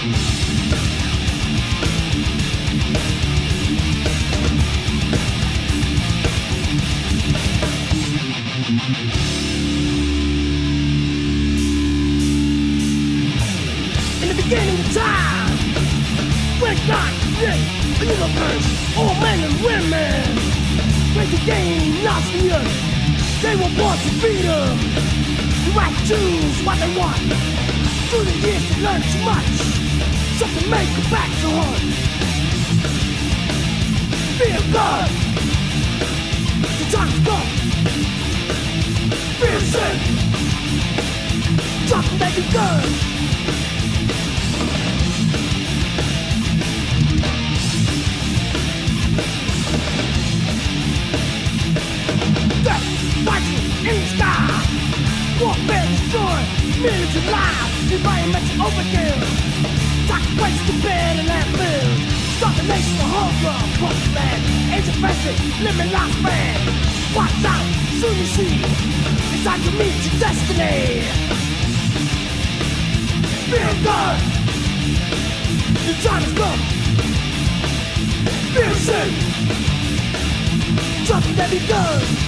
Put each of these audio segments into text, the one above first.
In the beginning of time, when God created the universe, all men and women, when the game lost the earth, they were born to freedom. The right to choose what they want. Through the years they learned too much, something make them back so hard. Feel good, the time's gone. Feel sick, something make it good. Fighting in the sky, warfare destroy millions of lives, environmental overkill, toxic waste to bed and landfills, start the nation of hunger, cross land, age of fancy, living lifespan. Watch out, soon you see, it's time to meet your destiny. Feel good, the time has come. Feel sick, something that be good.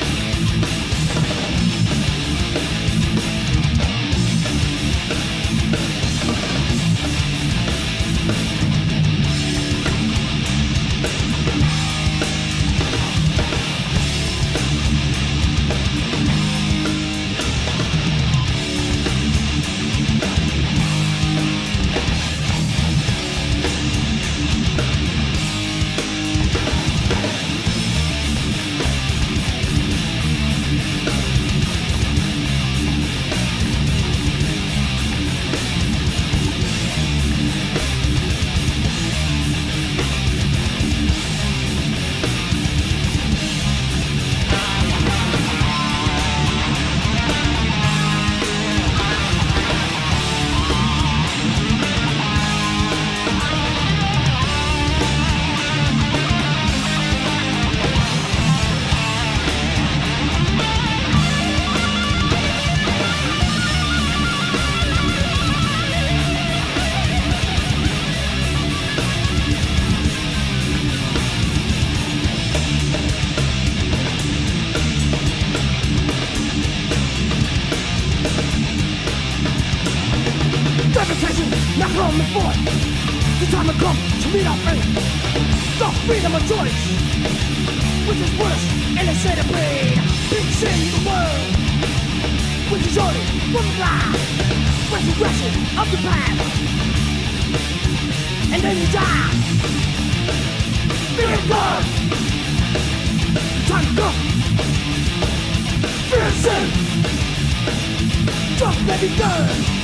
Not coming forth. The time has come to meet our fate. The freedom of choice, which is worse, and they say to bleed. Peace in the world, which is only one life. Resurrection of the past, and then you die. Feel good. Time to go. Feel safe. Just let it go.